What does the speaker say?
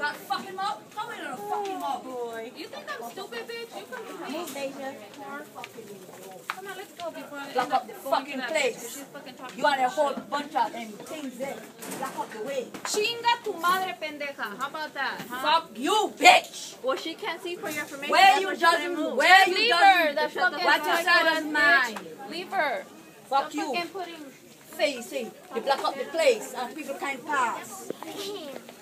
That fucking mop? Come in on a fucking mop. Boy. You think I'm stupid, bitch? You come to me. Move, Deja. Come on, let's go before I Block end up the going fucking to that place. bitch, 'cause she's fucking talking You want a shit. whole bunch of them things there. Block up the way. Chinga tu madre pendeja. How about that, huh? Fuck you, bitch! Well, she can't see for your information. Where That's you what she didn't doesn't, move. where you Leave her. doesn't, That fucking what you said is bitch. mine. Leave her. Fuck Stop you. fucking putting... Say, you block up the place and people can't pass.